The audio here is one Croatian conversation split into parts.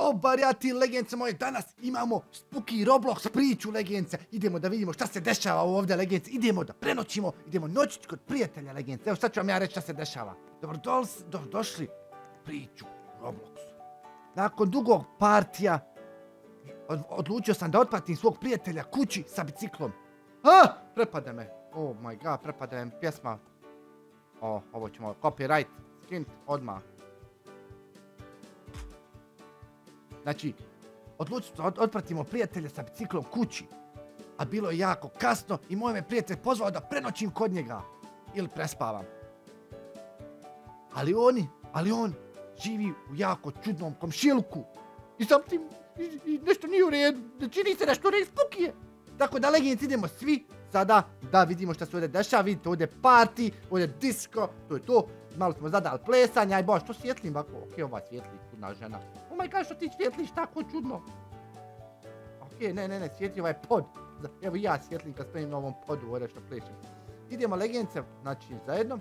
Dobar, ja ti legence moje, danas imamo Spooky Roblox priču legence. Idemo da vidimo šta se dešava ovdje legence. Idemo da prenoćimo, idemo noćit kod prijatelja legence. Evo sad ću vam ja reći šta se dešava. Dobrodošli priču Robloxu. Nakon dugog partija odlučio sam da otpratim svog prijatelja kući sa biciklom. Prepada me. Oh my god, prepada me pjesma. Ovo ćemo copyright skint odmah. Znači, odlučimo da otpratimo prijatelja sa biciklom kući. A bilo je jako kasno i moj me prijatelj pozvao da prenoćim kod njega. Ili prespavam. Ali on živi u jako čudnom komšiluku. I sam tim nešto nije u redu. Čini se nešto spooky. Tako da legenic idemo svi sada da vidimo šta se ovdje dešava. Vidite ovdje party, ovdje disco, to je to. Malo smo zadali plesanja, aj bož, što svjetlim ovako? Ok, ova svijetli, čudna žena. Oh my god, što ti svjetliš tako čudno? Ok, ne, svijetli ovaj pod. Evo i ja svjetlim kad spremim na ovom podu ovdje što plešim. Idemo legenice, znači zajedno.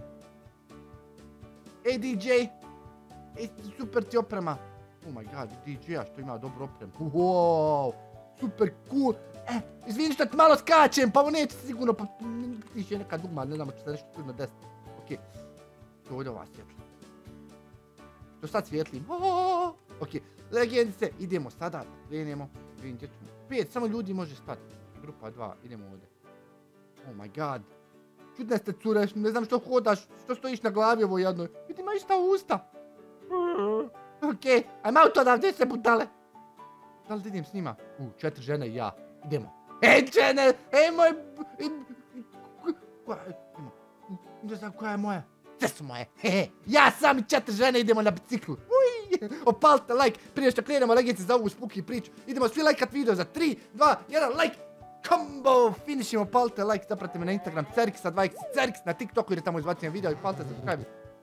Ej DJ, super ti oprema. Oh my god, DJ-a što ima dobru opremu. Wow, super cool. Izvini što ti malo skačem, pa ovo neće sigurno, pa tiš je neka dugma, ne znamo što se nešto čudno desiti. Ok, to ovdje ova svjetla. Što sad svijetlim. Ok, legenice, idemo sada, krenemo. Vidim gdje ćemo. 5, samo ljudi može stati. Grupa 2, idemo ovdje. Oh my god. Čudne ste cure, ne znam što hodaš, što stojiš na glavi ovo jednoj. Vidi, ima ista usta. Ok, ajmo auto odavde se budale. Da li idem s njima? 4 žene i ja. Idemo. Žene, moj... Ne znam koja je moja. Sve su moje. Ja sam i 4 žene idemo na biciklu. Opalite like prije što krenemo legenice za ovu spooky priču. Idemo svi lajkat video za 3, 2, 1, like. Combo! Finishimo, palite like, zapratite me na Instagram Cerksa, 2x Cerks, na TikToku jer je tamo izbacim video i palite subscribe.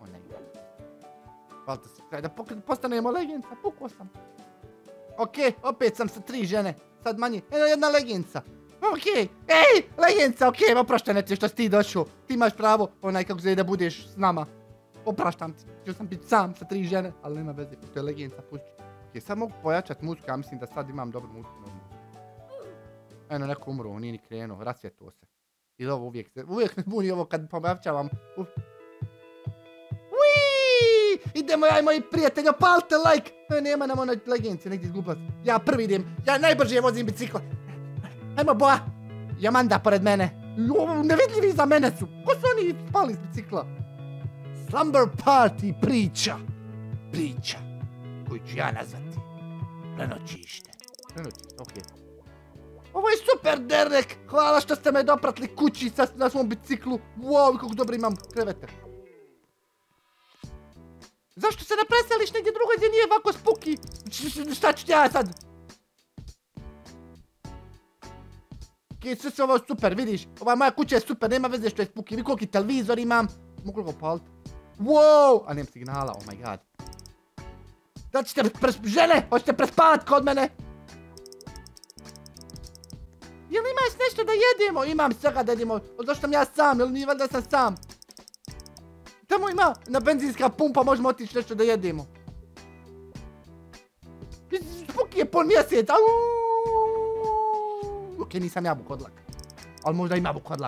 Palite subscribe, da postanemo legenca, pukao sam. Ok, opet sam sa 3 žene, sad manje, jedna legenca. Ok, legenca, ok, opraštaj ti što si ti došao, ti imaš pravo, kako se da budeš s nama. Opraštam ti, ću sam biti sam sa 3 žene, ali nema veze, to je legenca, pušći. Ok, sad mogu pojačat muziku, ja mislim da sad imam dobru muziku. Eno, neko umro, on nije ni krenuo, rasvjetuo se. I ovo uvijek me buni ovo kad pomavčavam. Idemo ja i moji prijatelji, opalite like! Nema nam onaj legenci, negdje izgublat. Ja prvi idem, ja najbrže vozim bicikla. Ajmo boja, Jamanda pored mene. Nevidljivi za mene su, ko su oni spali iz bicikla? Slumber party priča. Priča, koju ću ja nazvati prenoćište. Prenoćište, okej. Ovo je super, Derek! Hvala što ste me dopratili kući na svom biciklu. Wow, kako dobro imam krevete. Zašto se ne preseliš negdje drugo gdje nije ovako spooky? Šta ću ja sad? Ok, sve se ovo super, vidiš? Ova moja kuća je super, nema veze što je spooky. Vi koliki televizor imam? Mogu li ga upaliti? Wow! A nemam signala, oh my god. Da ćete žene, hoćete prespavat kod mene? Jel imaš nešto da jedemo? Imam svega da jedemo. Zašto sam ja sam? Jel nije valjda sam sam? Tamo ima na benzinska pumpa, možemo otići nešto da jedemo. Spooky je pol mjesec. Ok, nisam ja bukodlak. Ali možda ima bukodlak.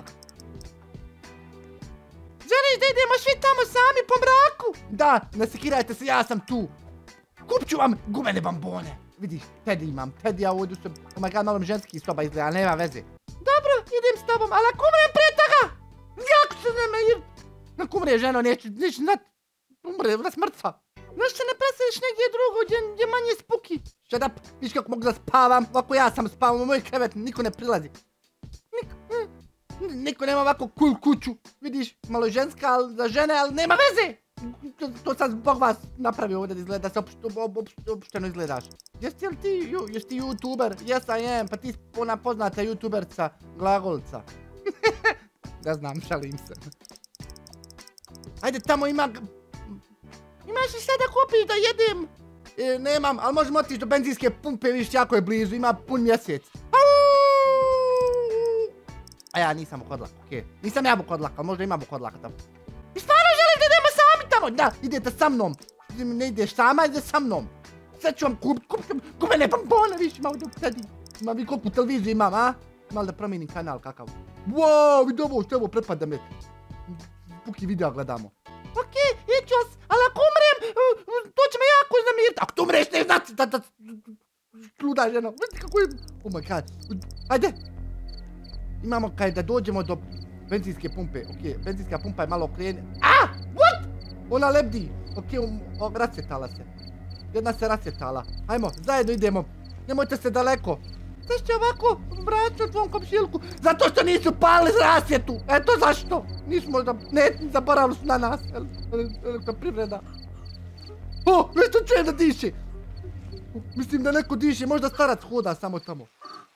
Želiš da idemo svi tamo sami po mraku? Da, ne sekirajte se, ja sam tu. Kupću vam gumene bambone. Vidiš, Teddy imam, Teddy ja ovdje sam, oh my god, malo mi ženski soba izgleda, ali nema veze. Dobro, idem s tobom, ali ako umrem prije toga, jako se nema, ako umre ženo, neću znat, umre, nas mrtva. Zašto se ne preseliš negdje drugo, gdje manje spooky? Shut up, viš kako mogu da spavam, ovako ja sam spavam u moj krevet, niko ne prilazi. Niko nema ovako cool kuću, vidiš, malo ženska za žene, ali nema veze. To sad zbog vas napravio ovdje da izgleda, da se opušteno izgledaš. Jesi li ti youtuber? Yes I am, pa ti ona poznata youtuberca, glagolca. Da znam, šalim se. Ajde, tamo ima... Imaš li sada kupiš da jedem? Nemam, ali možemo otići do benzinske pumpe, vidiš, jako je blizu, ima pun mjesec. A ja nisam bukodlak, okej. Nisam ja bukodlak, ali možda ima bukodlaka tamo. I stvarno želim da idemo sami tamo? Da, idete sa mnom. Ne ideš sama, ide sa mnom. Sad ću vam kupit gumene bombone, viš malo dok sedim. Ma vi koliko televiziju imam, a? Malo da promijenim kanal kakav. Wow, vidi ovo, što ovo prepada me. Puki video gledamo. Okej, iću, ali ako umrem, to će me jako znamiriti. Ako tu umreš, ne znači da sluda žena. Vidite kako je... Oh my god. Ajde. Imamo kaj da dođemo do benzinske pumpe. Okej, benzinska pumpa je malo okrene. A! What? Ona lebdi. Okej, rasvjetala se. Jedna se rasvjetala. Ajmo, zajedno idemo. Nemojte se daleko. Sve će ovako vratiti u tvom komšilku. Zato što nisu palili rasvjetu. Eto zašto. Nismo da... Ne, zaboravili su na nas. Elektroprivreda. O, nešto čujem da diše. Mislim da neko diše. Možda starac hoda samo tamo.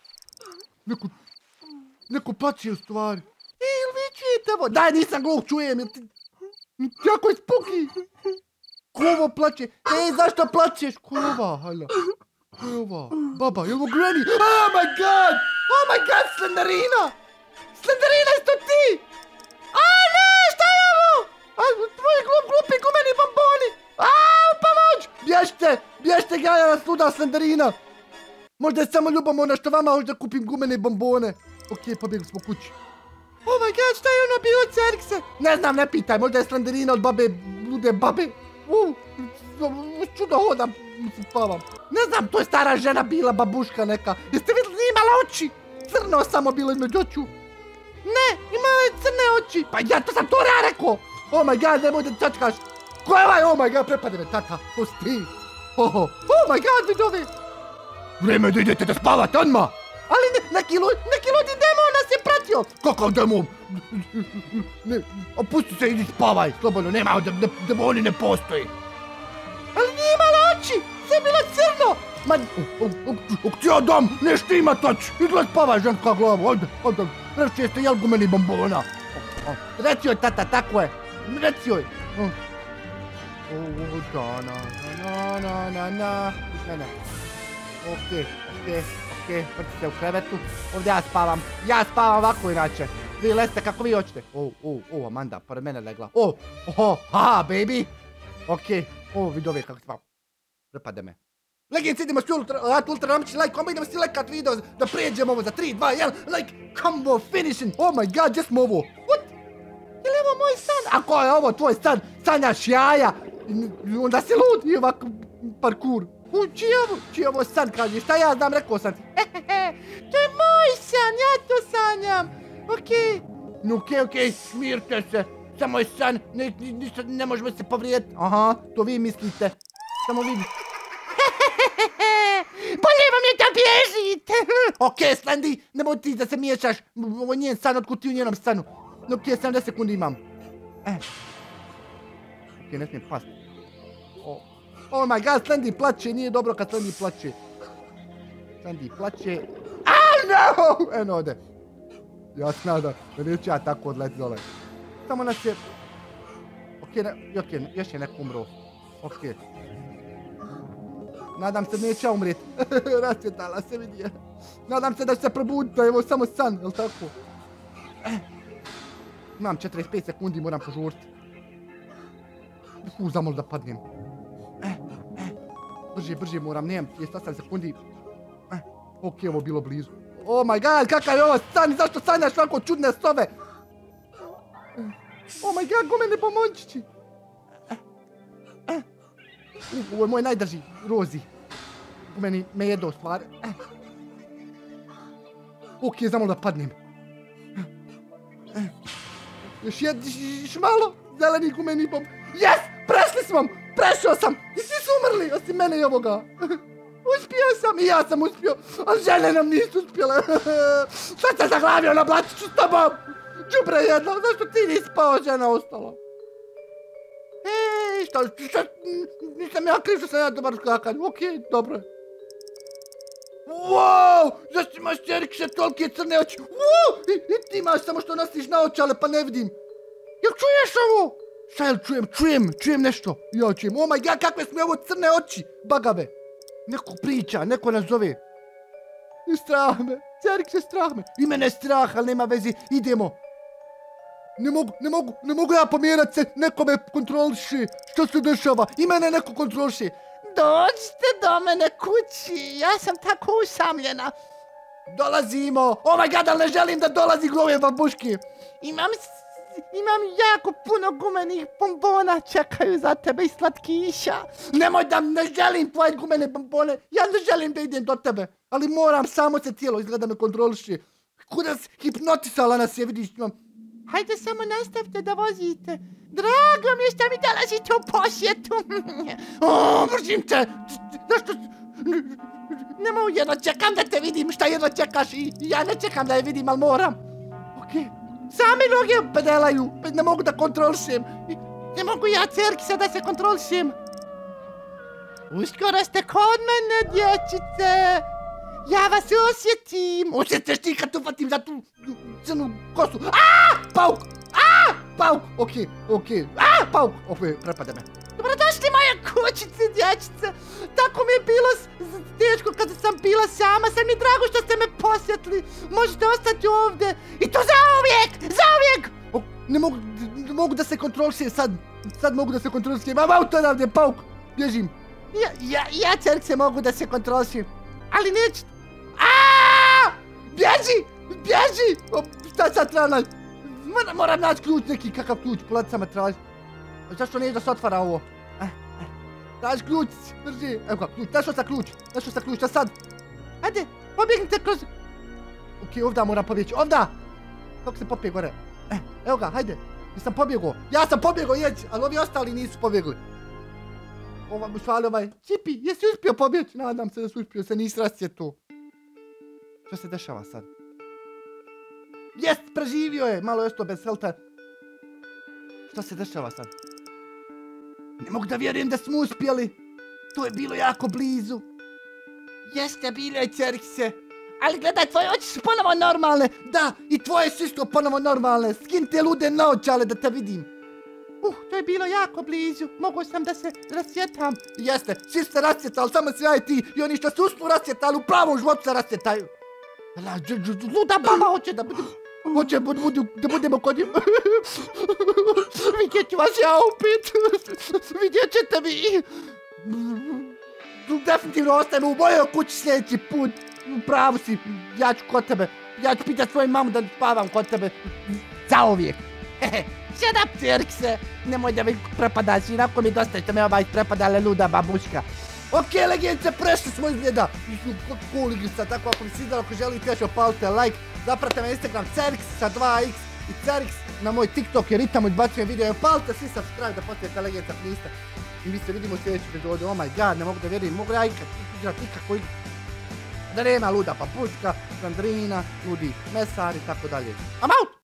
Neko plaće u stvari. Jel vi čujete ovo? Daj, nisam gluh, čujem. Jako je spuki. Ko ovo plaće? Ej, zašto plaćeš? Ko je ova, hala? Ko je ova? Baba, je li ovo Granny? Oh my god! Oh my god, Slenderina! Slenderina, isto ti! A ne, šta je ovo? Tvoji glupi gumeni bomboni! Au, pomoć! Bježte, Gaja nas luda, Slenderina! Možda je samo ljubomorna što vama hoće da kupim gumene bombone. Okej, pobjegli smo kući. Oh my god, šta je ono bilo, Cerkse? Ne znam, ne pitaj, možda je Slenderina od babe, lude babe. Čudo hodam, spavam. Ne znam, to je stara žena bila, babuška neka. Jeste vidjeli, nije imala oči? Crno samo bilo između očiju. Ne, imala je crne oči. Pa ja to sam to rekao. Oh my god, nemoj da čačkaš. Ko je ovaj? Oh my god, prepade me, tata. To si ti. Oh my god, vidovi. Vreme da idete da spavate odmah. Ali neki ludi demon nas je pratio. Kakav demon? Ne, opusti se, idi spavaj, slobodno, nema, demoni ne postoji. Ali nije imala oči, sve je bilo crno. Ma, ti ja dam, nešto ima toč. Izgled spavaj, ženska glavu, ajde. Reći jeste jel gumeni bombona. Reci joj, tata, tako je. Reci joj. Ne. Okej, vrti se u krevetu. Ovdje ja spavam ovako inače. Vi leste kako vi hoćete. Amanda, pored mene legla. Aha, baby. Okej, vidi ove kako spavam. Prepade me. Legijenci, idemo svi ultra ramći, like, kombo, idemo svi lekat video da prijeđemo ovo za 3, 2, 1, like, combo, finishing. Oh my god, gdje smo ovo? What? Je li ovo moj san? Ako je ovo tvoj san, sanjaš jaja, onda si lud i ovako parkour. Čiji je ovo san, kaže, šta ja znam, rekao sam ti. To je moj san, ja to sanjam. Okej, smirte se. Samo je san, ne možemo se povrijediti. Aha, to vi mislite. Samo vi. Bolje vam je da bježite. Okej, Slendi, nemoj ti da se miješaš. Ovo nije san, otkud ti u njenom stanu. Okej, 70 sekundi imam. Okej, ne smijem pasti. Oh my god, Slendi plaće, nije dobro kad Slendi plaće. Slendi plaće. No! Eno ode. Ja se nadam da neću ja tako odleti dole. Samo nas je... Okej, još je neko umro. Okej. Nadam se da neću ja umrijeti. Rasvjetala se vidi. Nadam se da će se probuditi, evo samo san, jel tako? Imam 45 sekundi, moram požuriti. Zamol da padnem. Brže moram, nemam 38 sekundi. Okej, ovo bilo blizu. Oh my god, kakav je ovo san, zašto sanjaš ovako čudne sove? Oh my god, gumeni bombončići. Ovo je moj najdrži, Rozi. Gumeni me jedo u stvari. Okej, zamol da padnem. Još malo, zeleni gumeni bomb. Yes, prešli smo, prešao sam. I svi su umrli, osim mene i ovoga. Uspio sam i ja sam uspio, ali žene nam nisu uspjele. Sad se zaglavio na blatiću s tobom. Đubre jedno, zašto ti nisi spao, žena ostala? Šta, nisam ja kriv što sam ja dobar skakanj. Okej, dobro je. Wow, zašto imaš Cerkse tolike crne oči? Wow, i ti imaš samo što nosiš na očale pa ne vidim. Jel čuješ ovo? Šta jel čujem nešto. Ja čujem, oh my god, kakve su mi ovo crne oči, bagave. Neko priča, neko nas zove. I strah me, Cerkse, strah me. I mene je strah, ali nema vezi, idemo. Ne mogu ja pomjerat se, neko me kontroliše. Što se dešava? I mene neko kontroliše. Dođite do mene kući, ja sam tako usamljena. Dolazimo. Oh my god, ali ne želim da dolazi glove babuški. Imam jako puno gumenih bombona, čekaju za tebe i slatkiša. Nemoj da, ne želim tvoje gumene bombone, ja ne želim da idem do tebe. Ali moram, samo se tijelo izgleda me kontroliši. Kuda hipnotisala nas je, vidiš. Hajde, samo nastavite da vozite. Drago mi je što mi dolazite u posjetu. Mrzim te. Zašto? Jedno čekam da te vidim, šta jedno čekaš i ja ne čekam da je vidim, ali moram. Okej. Same noge pedelaju, ne mogu da kontrolišem. Ne mogu ja Cerkisa da se kontrolišem. Uskoro ste kod mene, dječice. Ja vas osjetim. Osjetiš ti kad ufatim za tu crnu kosu. Pauk! Pauk! Okej. Pauk! Prepade me. Dobrodošli moje kućice, dječice. Tako mi je bilo teško kada sam bila sama. Sad mi je drago što ste me posjetili. Možete ostati ovdje. I to zauvijek! Ne mogu da se kontrolišem sad. Sad mogu da se kontrolišem. Imam auto odavde, Pauk. Bježim. Ja Cerkse mogu da se kontrolišem. Ali neću. Bježi! Šta sad treba naći? Moram naći ključ neki, kakav ključ, policama traži. Zašto nije da se otvara ovo? Traži ključ, drži. Evo ga, ključ, našao sam ključ, šta sad? Ajde, pobjegnite kroz... Okej, ovdje moram pobjeći, ovdje! Kako se popije gore? Evo ga, hajde. Nisam pobjegao, ja sam pobjegao, jeći, ali ovi ostali nisu pobjegli. Ovaj, Čipi, jesi uspio pobjeći? Nadam se da si uspio, se nisi rascjetu. Što se dešava sad? Jest, preživio je, malo je ostao bez helta. Što se dešava sad? Ne mogu da vjerujem da smo uspjeli. To je bilo jako blizu. Jeste, bilo je, Cerkse. Ali gledaj, tvoje oči su ponovo normalne. Da, i tvoje su isto ponovo normalne. Skin te lude naočale da te vidim. To je bilo jako blizu. Mogao sam da se rascjetam. Jeste, svi ste rascjetali, samo se ja i ti. I oni što se uspiju rascjetali, u pravom životu se rascjetaju. Luda baba hoće da budemo... da budemo kod njim. Vidjet ću vas ja opet. Vidjet ćete vi. Definitivno ostajemo u mojoj kući sljedeći put. Pravo si, ja ću kod tebe. Ja ću pitat svoju mamu da spavam kod tebe. Zauvijek. Shut up, Cerkse. Nemoj da mi prepadaš, inako mi dosta što me ova isprepadala luda babuška. Okej, legendice, prešli smo izgleda. Cool igrica, tako ako mi se izdalo, ako želite još opalite like. Zapratite me Instagram Cerks sa 2x i Cerks na moj TikTok jer i tamo izbacujem video. Opalite svi subscribe da postavite legendice ako niste. I mi se vidimo u sljedeću epizodu. Oh my god, ne mogu da vjerujem, mogu ja igrat ikako igrat. Da nema luda papučka, Sandrina, ludi mesar i tako dalje. I'm out!